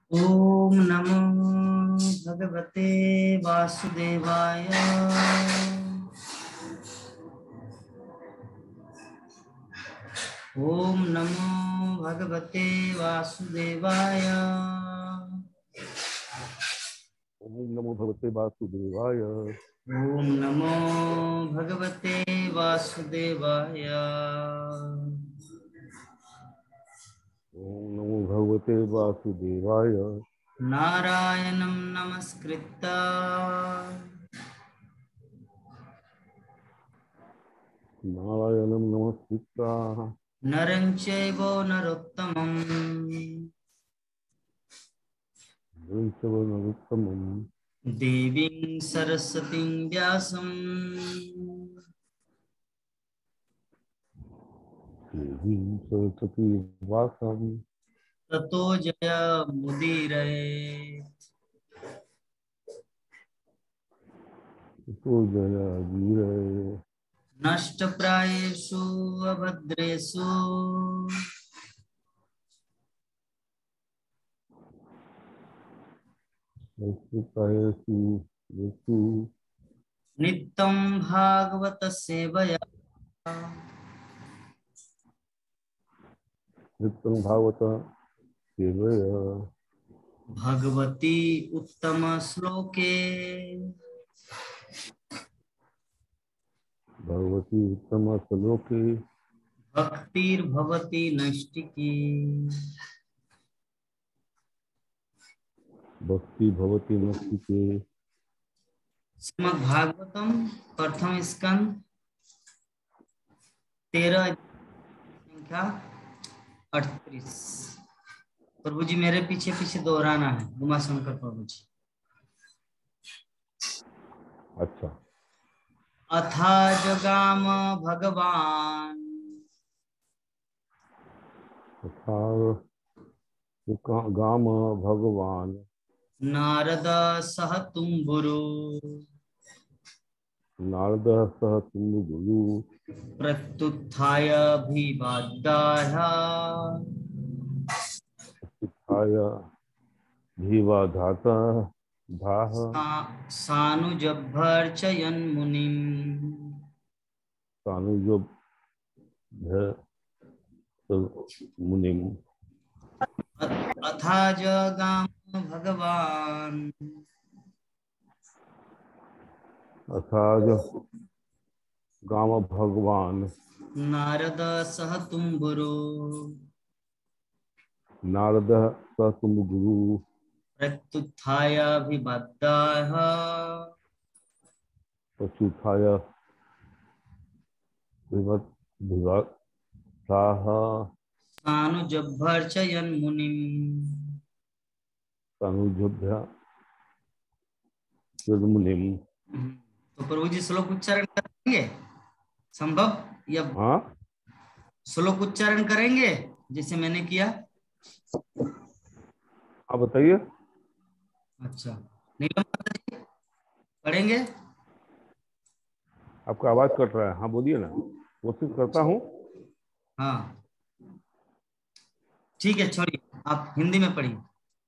ओम नमो भगवते वासुदेवाय। ओम नमो भगवते वासुदेवाय। ओम नमो भगवते वासुदेवाय। ओम नमो भगवते वासुदेवाय। ओम नमो भगवते वासुदेवाय। नारायणं नमस्कृत्य नारायणं नमस्कृत्य नरं चैव नरोत्तमं नरं देवीं सरस्वतीं व्यासं देवीं सरस्वती वासं ततो जयमुदीरये। ततो जयवीरये। नष्टप्रायेषु अभद्रेषु संस्कृतायसु येषु नित्यं भागवत सेवया नित्यं भागवत सेवया। भगवती उत्तम श्लोके भगवती उत्तमश्लोके भक्तिर्भवति नैष्टिकी। भक्ति भवति नस्तिके। श्रीमद् भागवतम प्रथम स्कंद 13 संख्या 38। प्रभु जी मेरे पीछे पीछे दोहराना है। उमाशंकर प्रभु जी। अच्छा। अथा जगाम भगवान तथा गाम भगवान नारद सह तुम्बुरु नारद सह तुम्बुरु प्रत्युत्थाय अभिवादाय उत्थाय धीवाधाता धाः सानुजभर्चयन् मुनिम्। सानुजोभ्य मुनिम्। अथा जगाम भगवान अथाज गाम भगवान नारद सह तुम्बुरु नारद सह तुम्बुरु प्रत्युत्थाय अभिवादाय प्रत्युत्थाय विवत्साः सानुजभर्चयन् मुनिम्। सानुजोभ्य मुनिम्। तो प्रभु जी श्लोक उच्चारण करेंगे संभव या हाँ, श्लोक उच्चारण करेंगे जैसे मैंने किया। आप बताइए। अच्छा नीलम माता जी पढ़ेंगे। आपका आवाज कट रहा है। हाँ बोलिए ना, कोशिश करता हूँ। हाँ ठीक है छोड़िए आप हिंदी में पढ़िए।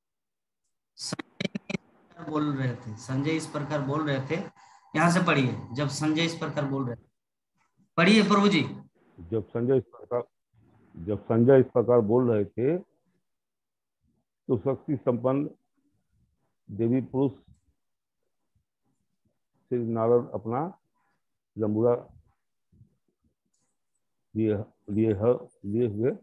संजय इस प्रकार बोल रहे थे। यहाँ से पढ़िए। जब संजय इस प्रकार बोल रहे थे पढ़िए प्रभु जी। जब संजय इस प्रकार बोल रहे थे तो शक्ति संपन्न देवी पुरुष श्री नारद अपना जंबूरा लिए लिए हुए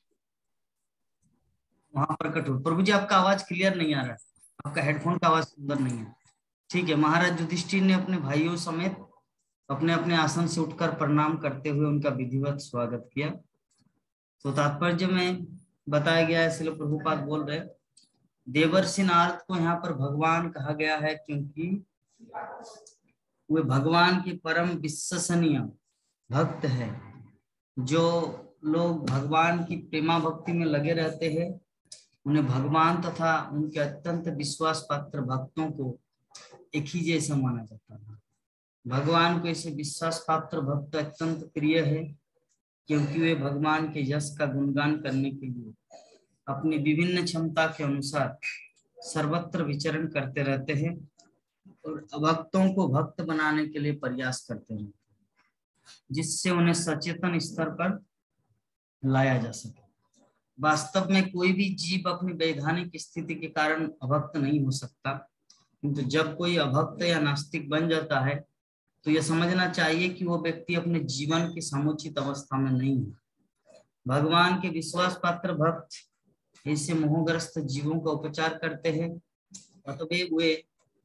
वहां प्रकट हो। प्रभु जी आपका आवाज क्लियर नहीं आ रहा है। आपका हेडफोन का आवाज सुंदर नहीं है। ठीक है। महाराज युधिष्ठिर ने अपने भाइयों समेत अपने अपने आसन से उठकर प्रणाम करते हुए उनका विधिवत स्वागत किया। तो तात्पर्य में बताया गया है। श्रील प्रभुपाद बोल रहे देवर्षि नारद को यहाँ पर भगवान कहा गया है क्योंकि वे भगवान के परम विश्वसनीय भक्त है। जो लोग भगवान की प्रेमा भक्ति में लगे रहते हैं उन्हें भगवान तथा उनके अत्यंत विश्वास पात्र भक्तों को एक ही जैसा माना जाता है। भगवान को ऐसे विश्वास पात्र भक्त अत्यंत प्रिय है क्योंकि वे भगवान के यश का गुणगान करने के लिए अपनी विभिन्न क्षमता के अनुसार सर्वत्र विचरण करते रहते हैं और अभक्तों को भक्त बनाने के लिए प्रयास करते हैं, जिससे उन्हें सचेतन स्तर पर लाया जा सके। वास्तव में कोई भी जीव अपनी वैधानिक स्थिति के कारण अभक्त नहीं हो सकता, किंतु जब कोई अभक्त या नास्तिक बन जाता है तो यह समझना चाहिए कि वो व्यक्ति अपने जीवन की समुचित अवस्था में नहीं है। भगवान के विश्वास पात्र भक्त ऐसे मोहग्रस्त जीवों का उपचार करते हैं, अतएव वे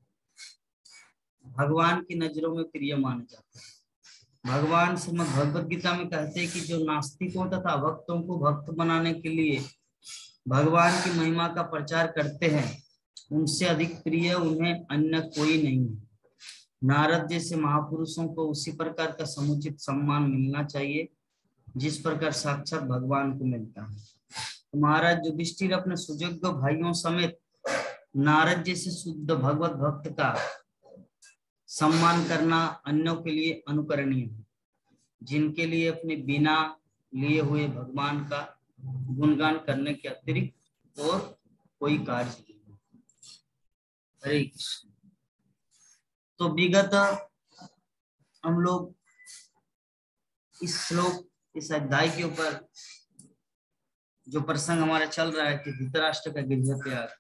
भगवान की नजरों में प्रिय माने जाते हैं। भगवान श्रीमद् भगवद गीता में कहते हैं कि जो नास्तिकों तथा भक्तों को भक्त बनाने के लिए भगवान की महिमा का प्रचार करते हैं, उनसे अधिक प्रिय उन्हें अन्य कोई नहीं है। नारद जैसे महापुरुषों को उसी प्रकार का समुचित सम्मान मिलना चाहिए जिस प्रकार साक्षात भगवान को मिलता है। तो महाराज युधिष्ठिर अपने सुयोग्य भाइयों समेत नारद जैसे शुद्ध भगवत भक्त का सम्मान करना अन्यों के लिए अनुकरणीय है, जिनके लिए अपने बिना लिए हुए भगवान का गुणगान करने के अतिरिक्त और कोई कार्य नहीं है। हरे कृष्ण। तो विगत हम लोग इस श्लोक, इस अध्याय के ऊपर जो प्रसंग हमारा चल रहा है कि धृतराष्ट्र का गृह त्याग,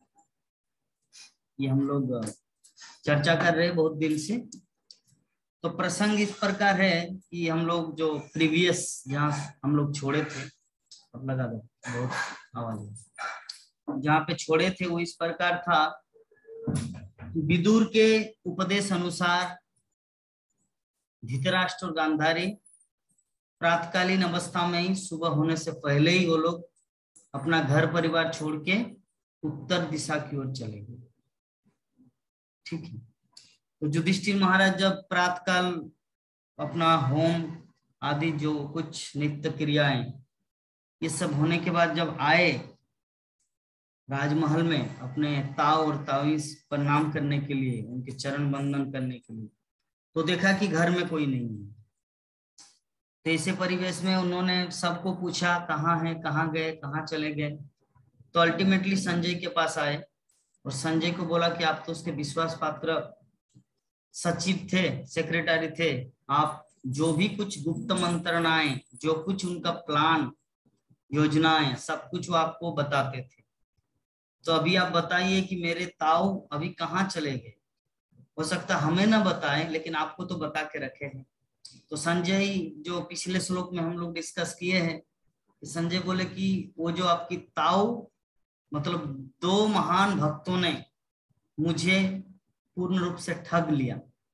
ये हम लोग चर्चा कर रहे हैं बहुत दिन से। तो प्रसंग इस प्रकार है कि हम लोग जो प्रीवियस जहाँ हम लोग छोड़े थे, अब लगा दो बहुत आवाज, जहाँ पे छोड़े थे वो इस प्रकार था। विदुर के उपदेश अनुसार धृतराष्ट्र और गांधारी प्रातकालीन अवस्था में ही, सुबह होने से पहले ही वो लोग अपना घर परिवार छोड़ के उत्तर दिशा की ओर चले गए। ठीक है। तो युधिष्ठिर महाराज जब प्रातकाल अपना होम आदि जो कुछ नित्य क्रियाएं ये सब होने के बाद जब आए राजमहल में अपने ताऊ और ताऊ प्रणाम करने के लिए, उनके चरण वंदन करने के लिए, तो देखा कि घर में कोई नहीं है। तो ऐसे परिवेश में उन्होंने सबको पूछा कहाँ है, कहाँ गए, कहाँ चले गए। तो अल्टीमेटली संजय के पास आए और संजय को बोला कि आप तो उसके विश्वास पात्र सचिव थे, सेक्रेटरी थे, आप जो भी कुछ गुप्त मंत्रणाएं, जो कुछ उनका प्लान योजनाएं, सब कुछ वो आपको बताते थे। तो अभी आप बताइए कि मेरे ताऊ अभी कहाँ चले गए। हो सकता हमें ना बताएं लेकिन आपको तो बता के रखे हैं। तो संजय, जो पिछले श्लोक में हम लोग डिस्कस किए हैं, संजय बोले कि वो जो आपकी ताऊ, मतलब दो महान भक्तों ने मुझे पूर्ण रूप से ठग लिया।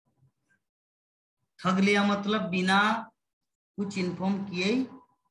ठग लिया मतलब बिना कुछ इन्फॉर्म किए ही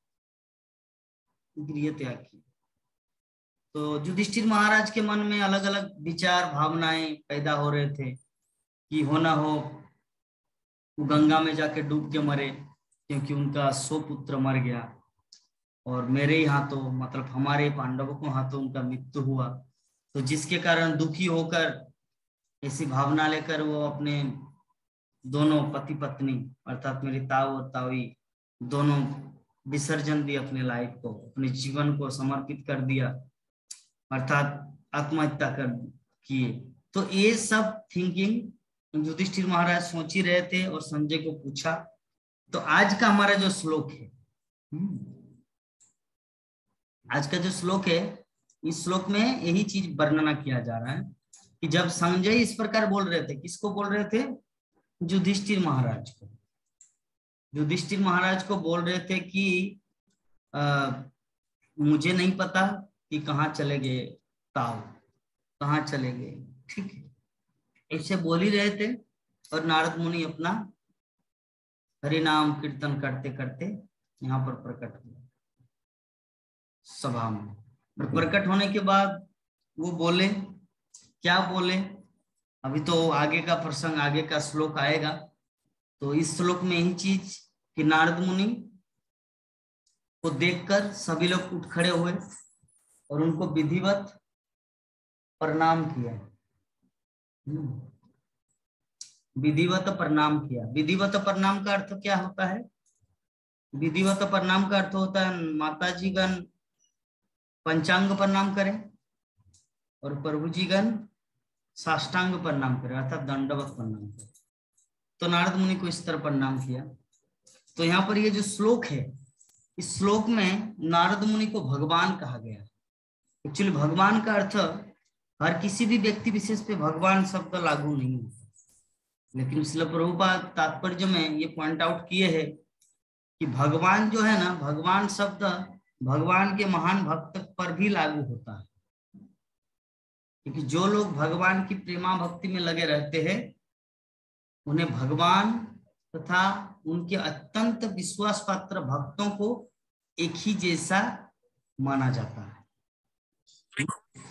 गृह त्याग किया। तो युधिष्ठिर महाराज के मन में अलग अलग विचार भावनाएं पैदा हो रहे थे कि हो ना हो वो गंगा में जाके डूब के मरे, क्योंकि उनका 100 पुत्र मर गया और मेरे ही हाथों, मतलब हमारे पांडवों को हाथों उनका मृत्यु हुआ। तो जिसके कारण दुखी होकर ऐसी भावना लेकर वो अपने दोनों पति पत्नी अर्थात मेरी ताऊ और ताई दोनों विसर्जन दिए, अपने लाइफ को, अपने जीवन को समर्पित कर दिया, अर्थात आत्महत्या कर किए। तो ये सब थिंकिंग युधिष्ठिर महाराज सोच ही रहे थे और संजय को पूछा। तो आज का हमारा जो श्लोक है, आज का जो श्लोक है, इस श्लोक में यही चीज वर्णना किया जा रहा है कि जब संजय इस प्रकार बोल रहे थे, किसको बोल रहे थे? युधिष्ठिर महाराज को। युधिष्ठिर महाराज को बोल रहे थे कि मुझे नहीं पता कि कहाँ चले गए ताऊ, कहाँ चले गए। ठीक है, ऐसे बोल ही रहे थे और नारद मुनि अपना हरि नाम कीर्तन करते करते यहाँ पर प्रकट हुए सभा में। और प्रकट होने के बाद वो बोले, क्या बोले अभी तो आगे का प्रसंग, आगे का श्लोक आएगा। तो इस श्लोक में यही चीज कि नारद मुनि को देखकर सभी लोग उठ खड़े हुए और उनको विधिवत प्रणाम किया। विधिवत प्रणाम किया। विधिवत प्रणाम का अर्थ क्या होता है? विधिवत प्रणाम का अर्थ होता है माताजी गण पंचांग प्रणाम करें और प्रभु जी गण साष्टांग प्रणाम करे अर्थात दंडवत प्रणाम करे। तो नारद मुनि को इस तरह प्रणाम किया। तो यहाँ पर ये जो श्लोक है, इस श्लोक में नारद मुनि को भगवान कहा गया है। एक्चुअली भगवान का अर्थ हर किसी भी व्यक्ति विशेष पे भगवान शब्द लागू नहीं होता, लेकिन श्रील प्रभुपाद तात्पर्य में ये पॉइंट आउट किए हैं कि भगवान जो है ना, भगवान शब्द भगवान के महान भक्त पर भी लागू होता है, क्योंकि जो लोग भगवान की प्रेमा भक्ति में लगे रहते हैं उन्हें भगवान तथा उनके अत्यंत विश्वास पात्र भक्तों को एक ही जैसा माना जाता है,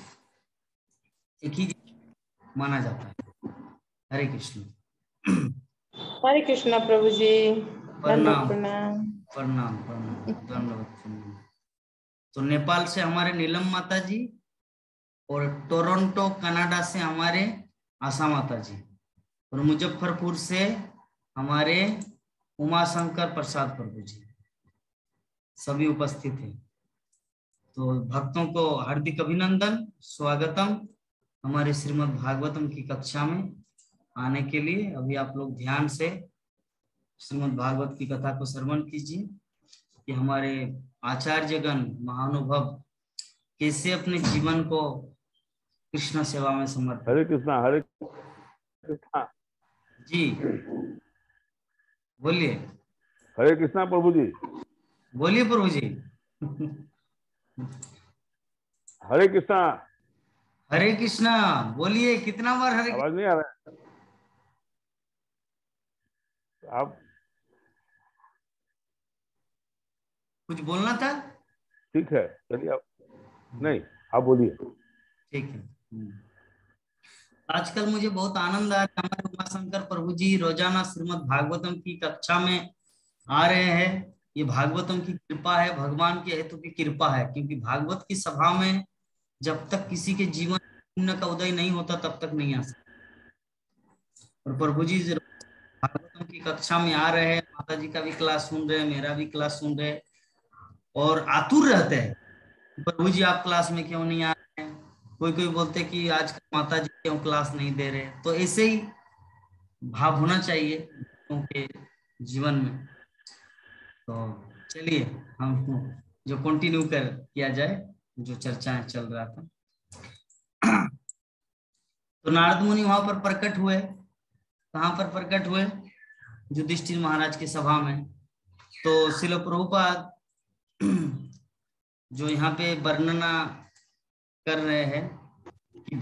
एक ही माना जाता है। हरे कृष्ण। हरे कृष्णा प्रभु जी। प्रणाम प्रणाम प्रणाम प्रणाम दंडवत प्रणाम। तो नेपाल से हमारे नीलम माता जी और टोरंटो कनाडा से हमारे आशा माता जी और मुजफ्फरपुर से हमारे उमाशंकर प्रसाद प्रभु जी सभी उपस्थित हैं। तो भक्तों को हार्दिक अभिनंदन, स्वागतम हमारे श्रीमद् भागवतम की कक्षा में आने के लिए। अभी आप लोग ध्यान से श्रीमद् भागवत की कथा को श्रवण कीजिए कि हमारे आचार्यगण महानुभव कैसे अपने जीवन को कृष्ण सेवा में समर्पित। हरे कृष्णा। हरे कृष्णा जी बोलिए। हरे कृष्णा प्रभु जी। बोलिए प्रभु जी। हरे कृष्णा। हरे कृष्णा बोलिए। कितना बार हरे? आवाज नहीं आ रहा है आप? कुछ बोलना था? ठीक है चलिए आप। नहीं आप बोलिए। ठीक है। आजकल मुझे बहुत आनंद आ रहा है, हमारे उमाशंकर प्रभु जी रोजाना श्रीमद् भागवतम की कक्षा में आ रहे हैं। ये भागवतम की कृपा है, भगवान के हेतु की कृपा है, क्योंकि भागवत की सभा में जब तक किसी के जीवन पुण्य का उदय नहीं होता तब तक नहीं आ सकता। और प्रभु जी भागवतम की कक्षा में आ रहे हैं, माता जी का भी क्लास सुन रहे हैं, मेरा भी क्लास सुन रहे हैं और आतुर रहते हैं प्रभु जी आप क्लास में क्यों नहीं आ रहे हैं। कोई कोई बोलते कि आज माता जी क्यों क्लास नहीं दे रहे। तो ऐसे ही भाव होना चाहिए उनके जीवन में। तो चलिए हम जो कंटिन्यू किया जाए जो चर्चाएं चल रहा था। तो नारद मुनि वहां पर प्रकट हुए। कहाँ पर प्रकट हुए? युधिष्ठिर महाराज की सभा में। तो श्रील प्रभुपाद जो यहाँ पे वर्णना कर रहे हैं कि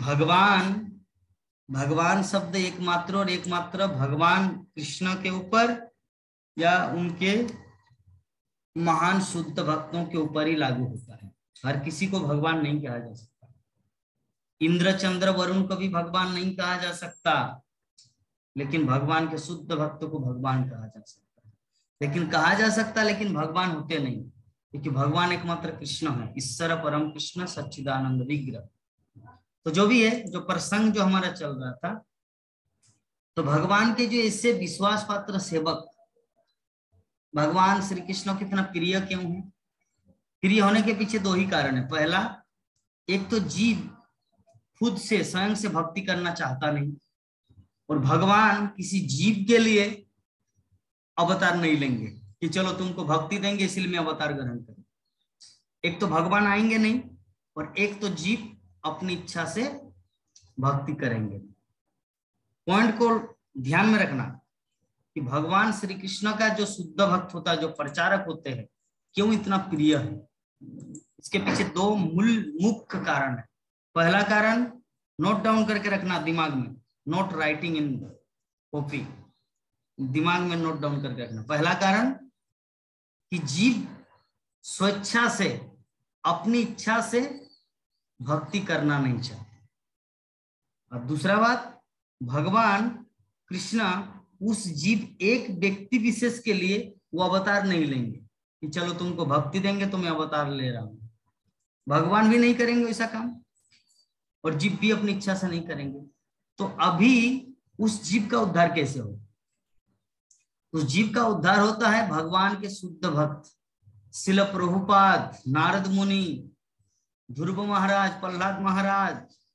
भगवान शब्द एकमात्र और एकमात्र भगवान कृष्ण के ऊपर या उनके महान शुद्ध भक्तों के ऊपर ही लागू होता है। हर किसी को भगवान नहीं कहा जा सकता। इंद्र चंद्र वरुण को भी भगवान नहीं कहा जा सकता, लेकिन भगवान के शुद्ध भक्त को भगवान कहा जा सकता है। लेकिन कहा जा सकता, लेकिन भगवान होते नहीं, क्योंकि भगवान एकमात्र कृष्ण है, ईश्वर परम कृष्ण सच्चिदानंद विग्रह। तो जो भी है, जो प्रसंग जो हमारा चल रहा था, तो भगवान के जो इससे विश्वास पात्र सेवक भगवान श्री कृष्ण कितना प्रिय क्यों है? प्रिय होने के पीछे दो ही कारण है। पहला, एक तो जीव खुद से स्वयं से भक्ति करना चाहता नहीं, और भगवान किसी जीव के लिए अवतार नहीं लेंगे कि चलो तुमको भक्ति देंगे इसलिए मैं अवतार ग्रहण करूं। एक तो भगवान आएंगे नहीं, और एक तो जीव अपनी इच्छा से भक्ति करेंगे। पॉइंट को ध्यान में रखना कि भगवान श्री कृष्ण का जो शुद्ध भक्त होता है, जो प्रचारक होते हैं, क्यों इतना प्रिय है? इसके पीछे दो मुख्य कारण है। पहला कारण नोट डाउन करके रखना दिमाग में, नोट राइटिंग इन कॉपी, दिमाग में नोट डाउन करके रखना। पहला कारण कि जीव स्वेच्छा से, अपनी इच्छा से भक्ति करना नहीं चाहते। और दूसरा बात, भगवान कृष्ण उस जीव एक व्यक्ति विशेष के लिए वो अवतार नहीं लेंगे कि चलो तुमको भक्ति देंगे तो मैं अवतार ले रहा हूं। भगवान भी नहीं करेंगे ऐसा काम, और जीव भी अपनी इच्छा से नहीं करेंगे। तो अभी उस जीव का उद्धार कैसे हो? उस जीव का उद्धार होता है भगवान के शुद्ध भक्त श्रील प्रभुपाद, नारद मुनि, ध्रुव महाराज, प्रहलाद महाराज,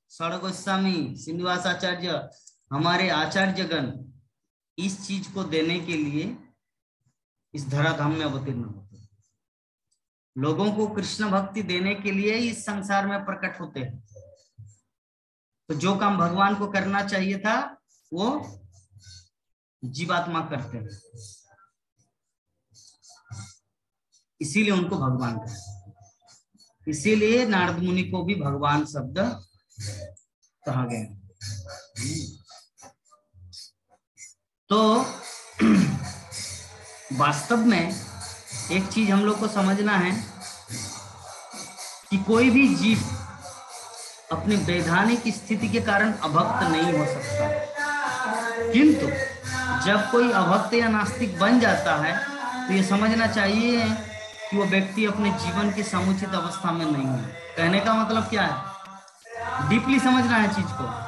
षड़ गोस्वामी, श्रीनिवास आचार्य, हमारे आचार्यगण इस चीज को देने के लिए इस धराधाम में अवतीर्ण होते हैं। लोगों को कृष्ण भक्ति देने के लिए इस संसार में प्रकट होते हैं। तो जो काम भगवान को करना चाहिए था वो जीवात्मा करते हैं, इसीलिए उनको भगवान कहते हैं। इसीलिए नारद मुनि को भी भगवान शब्द कहा गया। तो वास्तव में एक चीज हम लोग को समझना है कि कोई भी जीव अपनी वैधानिक स्थिति के कारण अभक्त नहीं हो सकता, किंतु जब कोई अभक्त या नास्तिक बन जाता है तो ये समझना चाहिए कि वो व्यक्ति अपने जीवन की समुचित अवस्था में नहीं है। कहने का मतलब क्या है, डीपली समझना है चीज को,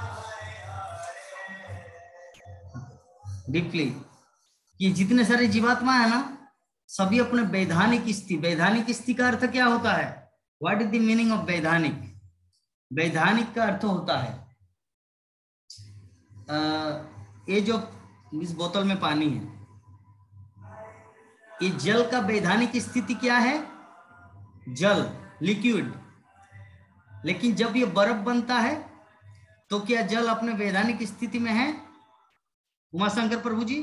डीपली, कि जितने सारे जीवात्मा है ना, सभी अपने वैधानिक स्थिति, वैधानिक स्थिति का अर्थ क्या होता है, what is the meaning of वैधानिक? वैधानिक का अर्थ होता है ये जो इस बोतल में पानी है, ये जल का वैधानिक स्थिति क्या है, जल, लिक्विड। लेकिन जब ये बर्फ बनता है तो क्या जल अपने वैधानिक स्थिति में है? उमाशंकर प्रभु जी,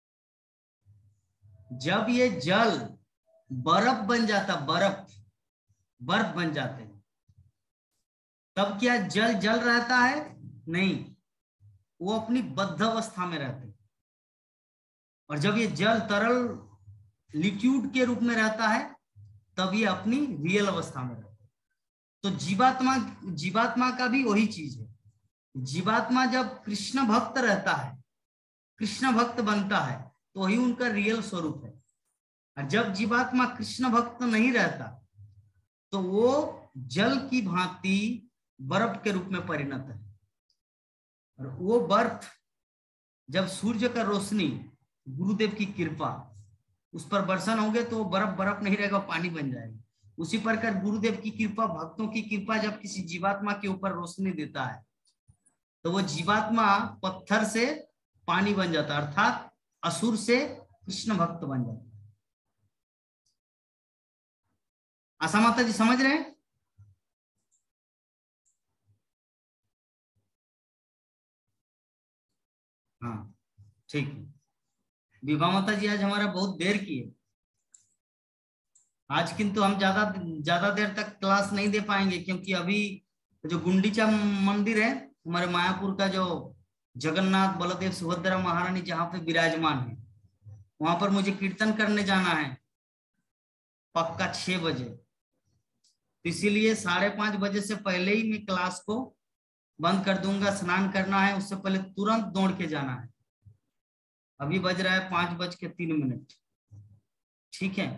जब ये जल बर्फ बन जाता, बर्फ बन जाते हैं, तब क्या जल जल रहता है? नहीं, वो अपनी बद्ध अवस्था में रहते हैं। और जब ये जल तरल लिक्विड के रूप में रहता है तब ये अपनी रियल अवस्था में रहता है। तो जीवात्मा का भी वही चीज है। जीवात्मा जब कृष्ण भक्त रहता है, कृष्ण भक्त बनता है, तो वही उनका रियल स्वरूप है। और जब जीवात्मा कृष्ण भक्त नहीं रहता तो वो जल की भांति बर्फ के रूप में परिणत है। और वो बर्फ जब सूर्य का रोशनी, गुरुदेव की कृपा उस पर बरसन होंगे तो वो बर्फ नहीं रहेगा, पानी बन जाएगा। उसी प्रकार गुरुदेव की कृपा, भक्तों की कृपा जब किसी जीवात्मा के ऊपर रोशनी देता है तो वो जीवात्मा पत्थर से पानी बन जाता है, अर्थात असुर से कृष्ण भक्त बन जाता है। आशा माता जी समझ रहे हैं? हाँ ठीक है। विभा माता जी आज हमारा बहुत देर की है आज, किंतु हम ज्यादा देर तक क्लास नहीं दे पाएंगे, क्योंकि अभी जो गुंडीचा मंदिर है हमारे मायापुर का, जो जगन्नाथ बलदेव सुभद्रा महारानी जहाँ पे विराजमान है, वहां पर मुझे कीर्तन करने जाना है पक्का 6 बजे। इसीलिए 5:30 बजे से पहले ही मैं क्लास को बंद कर दूंगा। स्नान करना है, उससे पहले तुरंत दौड़ के जाना है। अभी बज रहा है 5:03। ठीक है,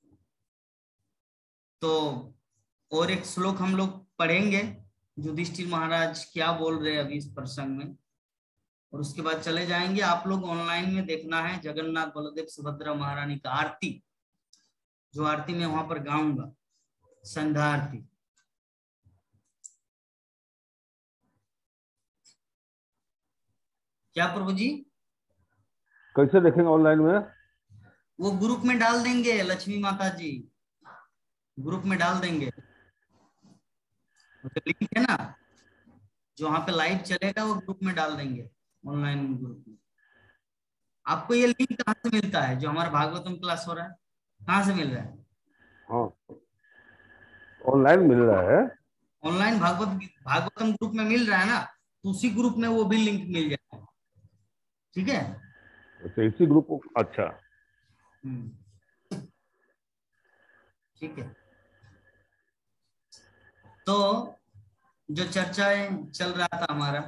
तो और एक श्लोक हम लोग पढ़ेंगे, युधिष्ठिर महाराज क्या बोल रहे हैं अभी इस प्रसंग में, और उसके बाद चले जाएंगे। आप लोग ऑनलाइन में देखना है जगन्नाथ बलदेव सुभद्रा महारानी का आरती, जो आरती मैं वहां पर गाऊंगा, संध्या आरती। क्या प्रभु जी? कैसे देखेंगे ऑनलाइन में? वो ग्रुप में डाल देंगे, लक्ष्मी माता जी ग्रुप में डाल देंगे। तो लिंक है ना जो वहां पे लाइव चलेगा, वो ग्रुप में डाल देंगे, ऑनलाइन ग्रुप में। आपको ये लिंक कहाँ से मिलता है? जो हमारा भागवतम क्लास हो रहा है, कहाँ से मिल रहा है? हाँ, ऑनलाइन मिल रहा है। ऑनलाइन भागवतम ग्रुप में मिल रहा है ना, तो उसी ग्रुप में वो भी लिंक मिल जाएगा। ठीक है, अच्छा, इसी ग्रुप को। अच्छा, ठीक है। तो जो चर्चाएं चल रहा था हमारा,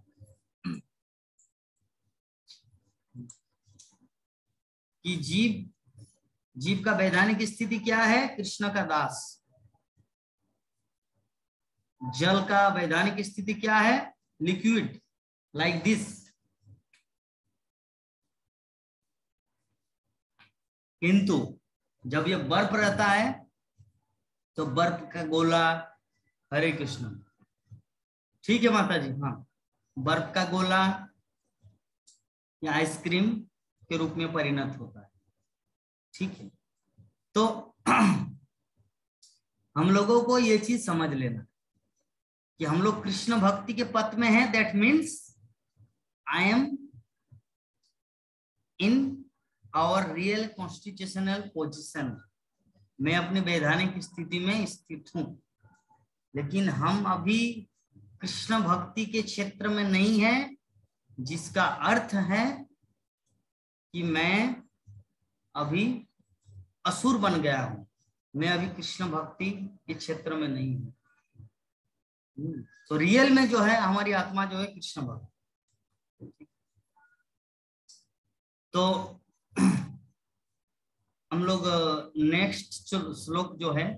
कि जीव का वैधानिक स्थिति क्या है? कृष्ण का दास। जल का वैधानिक स्थिति क्या है? Liquid, like this. किंतु जब ये बर्फ रहता है तो बर्फ का गोला, हरे कृष्ण, ठीक है माता जी। हाँ, बर्फ का गोला या आइसक्रीम के रूप में परिणत होता है। ठीक है, तो हम लोगों को ये चीज समझ लेना कि हम लोग कृष्ण भक्ति के पथ में हैं। That means I am in our real constitutional position. मैं अपनी वैधानिक स्थिति में स्थित हूं, लेकिन हम अभी कृष्ण भक्ति के क्षेत्र में नहीं है, जिसका अर्थ है कि मैं अभी असुर बन गया हूं। मैं अभी कृष्ण भक्ति के क्षेत्र में नहीं हूं। तो रियल में जो है हमारी आत्मा जो है कृष्ण भक्त। तो हम लोग नेक्स्ट श्लोक जो है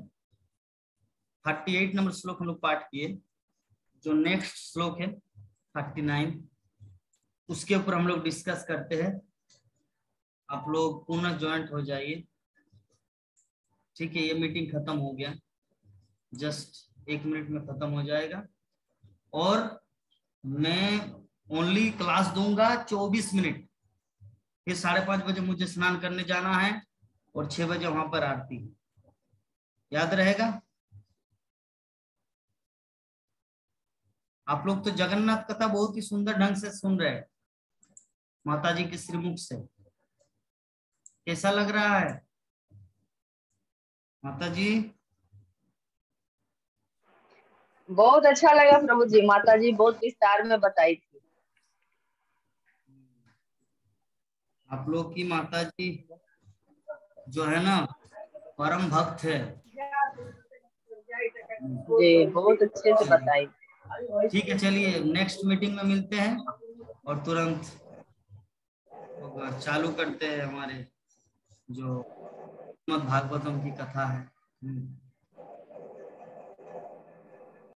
38 नंबर श्लोक हम लोग पाठ किए। जो नेक्स्ट श्लोक है 39, उसके ऊपर हम लोग डिस्कस करते हैं। आप लोग पुनः ज्वाइंट हो जाइए। ठीक है, ये मीटिंग खत्म हो गया, जस्ट 1 मिनट में खत्म हो जाएगा। और मैं ओनली क्लास दूंगा 24 मिनट। फिर 5:30 बजे मुझे स्नान करने जाना है और 6 बजे वहां पर आरती है। याद रहेगा? आप लोग तो जगन्नाथ कथा बहुत ही सुंदर ढंग से सुन रहे हैं माता जी के श्रीमुख से। कैसा लग रहा है माता जी? बहुत अच्छा लगा प्रभु जी। माता जी बहुत विस्तार में बताई थी। आप लोग की माता जी जो है ना परम भक्त है जी, बहुत अच्छे से बताई। ठीक है, चलिए नेक्स्ट मीटिंग में मिलते हैं और तुरंत चालू करते हैं हमारे जो श्रीमद् भागवतम की कथा है।